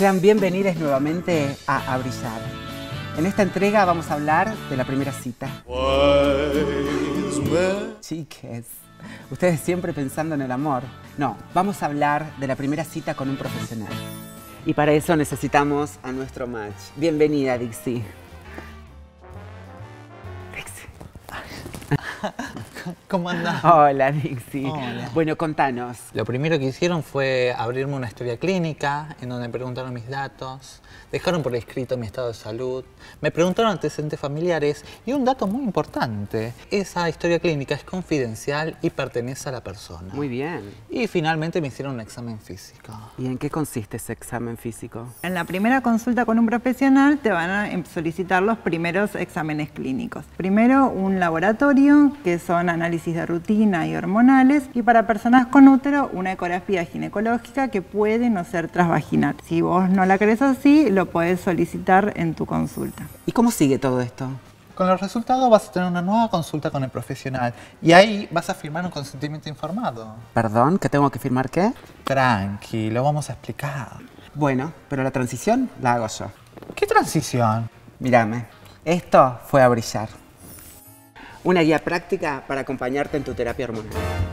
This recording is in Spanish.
Sean bienvenidos nuevamente a Brillar. En esta entrega vamos a hablar de la primera cita. Chiques, ustedes siempre pensando en el amor. No, vamos a hablar de la primera cita con un profesional. Y para eso necesitamos a nuestro match. Bienvenida, Dixie. ¿Cómo andás? Hola, Dixie. Hola. Bueno, contanos. Lo primero que hicieron fue abrirme una historia clínica en donde me preguntaron mis datos, dejaron por escrito mi estado de salud, me preguntaron antecedentes familiares y un dato muy importante, esa historia clínica es confidencial y pertenece a la persona. Muy bien. Y finalmente me hicieron un examen físico. ¿Y en qué consiste ese examen físico? En la primera consulta con un profesional te van a solicitar los primeros exámenes clínicos. Primero un laboratorio, que son análisis de rutina y hormonales, y para personas con útero una ecografía ginecológica que puede no ser transvaginal. Si vos no la querés así, lo podés solicitar en tu consulta. ¿Y cómo sigue todo esto? Con los resultados vas a tener una nueva consulta con el profesional y ahí vas a firmar un consentimiento informado. ¿Perdón? ¿Que tengo que firmar qué? Tranqui, lo vamos a explicar. Bueno, pero la transición la hago yo. ¿Qué transición? Mírame, esto fue A Brillar. Una guía práctica para acompañarte en tu terapia hormonal.